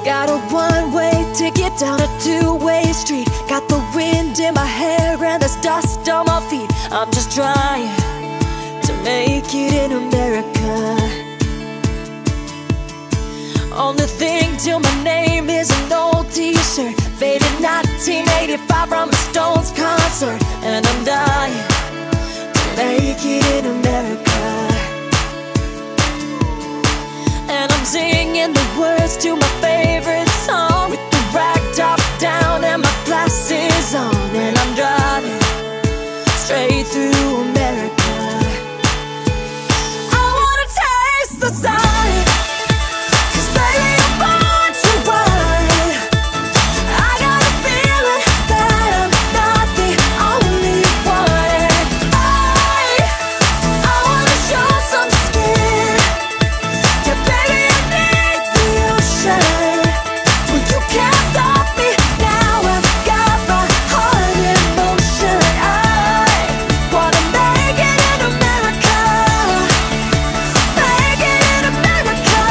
Got a one-way ticket down a two-way street. Got the wind in my hair and there's dust on my feet. I'm just trying to make it in America. Only thing till my name is an old t-shirt, faded 1985 from a Stones concert. And I'm dying to make it in America. And I'm singing the words to my favorite song, with the rag top down and my glasses on. And I'm driving straight through America. I wanna taste the sun, 'cause baby I'm born to run. I got a feeling that I'm not the only one. I wanna show some skin. Yeah, baby, I need the ocean. Well, you can't stop me now. I've got my heart in motion. I wanna make it in America. Make it in America.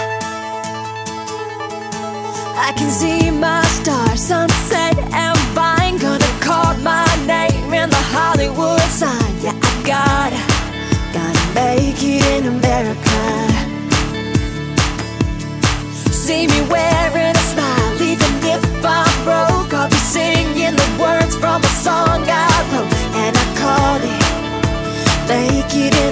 I can see my stars, sunset and vine. Gonna call my name in the Hollywood sign. Yeah, I gotta make it in America. See me wearing a smile, even if I'm broke. I'll be singing the words from a song I wrote, and I call it Make It In